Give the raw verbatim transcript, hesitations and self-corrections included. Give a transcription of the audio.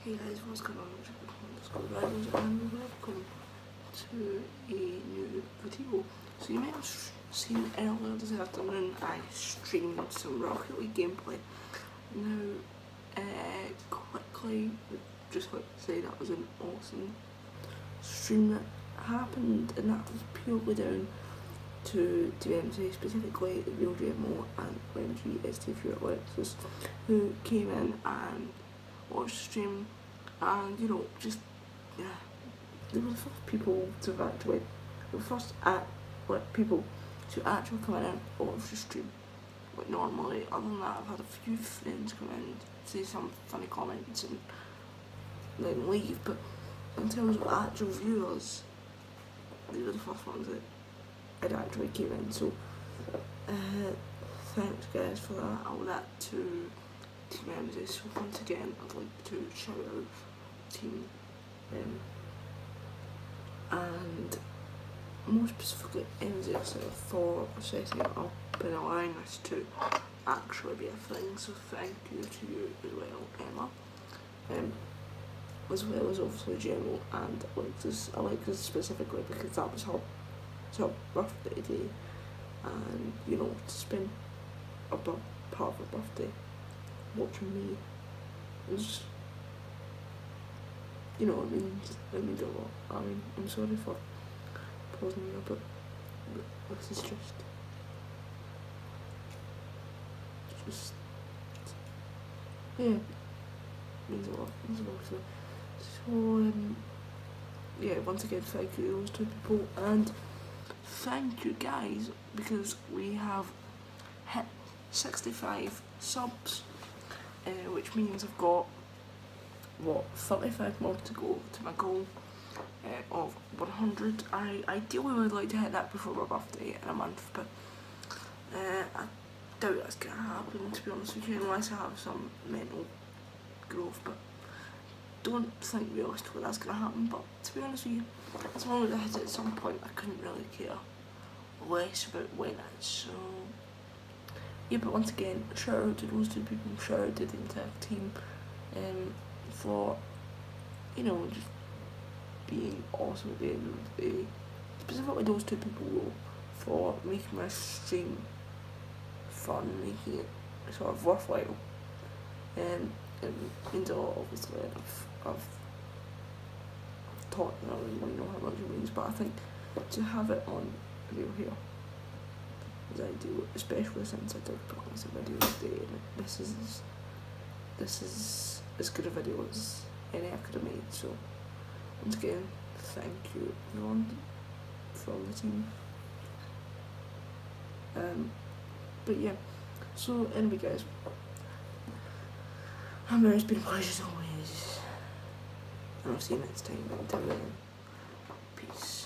Hey guys, what's going on? It's called Rivals and welcome to a new video. So you might have seen earlier this afternoon I streamed some Rocket League gameplay. Now, uh, quickly, just like to say that was an awesome stream that happened, and that was purely down to D M C, specifically the Real G M O and O M G S T F U Alexis, who came in and watched the stream, and you know, just yeah, they were the first people to actually, the first at like people to actually come in and watch the stream. Like normally, other than that, I've had a few friends come in, say some funny comments and then leave, but in terms of actual viewers, they were the first ones that it actually came in. So uh, thanks guys for that. I'll that to Team M Z. So once again, I'd like to shout out Team um, and more specifically M Z for setting it up and allowing us to actually be a thing. So thank you to you as well, Emma. Um, as well as obviously Gemma and Alexis. Alexis specifically because that was her, her birthday day, and you know, to spend a part of her birthday watching me was, you know, it means, it means a lot. I mean, I'm sorry for pausing there, but this is just, just, yeah, means a lot, means a lot. So, so um, yeah, once again, thank you to those two people, and thank you guys, because we have hit sixty-five subs, uh, which means I've got, what, thirty-five more to go to my goal uh, of one hundred. I ideally would like to hit that before my birthday in a month, but uh, I doubt that's going to happen, to be honest with you, unless I have some mental growth, but don't think realistically that's going to happen. But to be honest with you, as long as I hit it at some point, I couldn't really care less about when it is. So yeah, but once again, shout out to those two people, shout out to the entire team um, for, you know, just being awesome at the end of the day. Specifically those two people for making my stream fun, making it sort of worthwhile. Um, it means a lot, obviously. I've, I've, I've taught, I don't really know how much it means, but I think to have it on video here is ideal, especially since I did promise a video today, and this is this is as good a video as any I could have made. So once again, thank you everyone from the team. Um, but yeah, so anyway guys, I mean, it's been a pleasure as always, and I'll see you next time. Until then, peace.